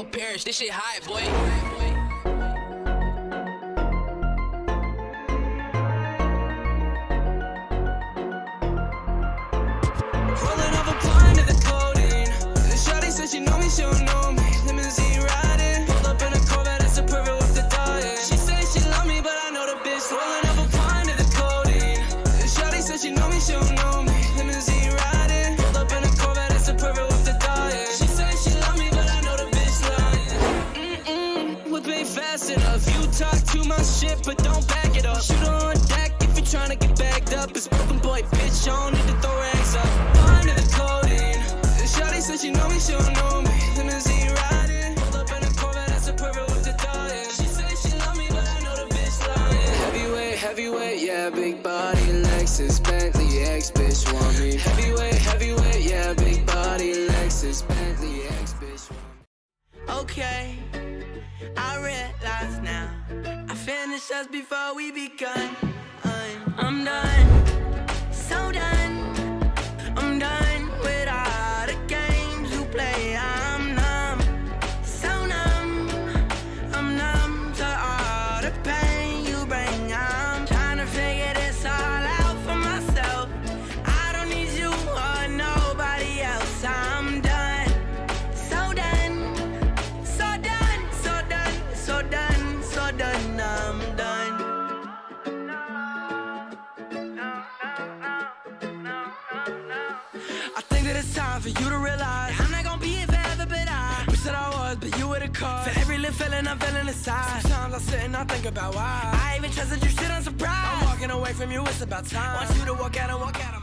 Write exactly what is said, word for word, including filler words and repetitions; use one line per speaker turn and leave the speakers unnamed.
perish. This shit hot, boy.
Rolling up a blind to the codeine. The shawty said she know me, she don't know me. Limousine riding, pulled up in a Corvette, that's a perfect with the dying. She say she love me, but I know the bitch. Rolling up a blind to the codeine. The shawty said she know me, she don't know me. Limousine riding, pulled up in a Corvette, that's a perfect with the dying. She say she love me, but I know the bitch lying. Mm-mm, whip ain't fast enough. You talk too much shit, but don't back it up. Shoot her on deck if you tryna get bagged up. It's broken boy, bitch, I don't need to throw rags up. Blind to the codeine. The shawty said she know me, she don't know me. Limousine riding, pulled up in a Corvette, that's a perfect with the dying. She say she love me, but I know the bitch lying. Heavyweight, heavyweight, yeah, big body, Lexus, Bentley, X bitch want me. Heavyweight, heavyweight, yeah, big body, Lexus, Bentley, X bitch want me.
Okay, I realize now I finished us before we begun. I'm, I'm done, so done. I'm done with all the games you play. I'm numb, so numb. I'm numb to all the pain you bring. I'm trying to figure this all out for myself. I don't need you or nobody else. I'm done, so done, so done, so done, so done, so done. I'm done. I think that it's time for you to realize I'm not gonna be here forever, but I wish that I was, but you were the cause. For every little feeling I'm feeling inside. Sometimes I sit and I think about why I even trusted you, shit, I'm surprised. I'm walking away from you, it's about time. Want you to walk out and walk out.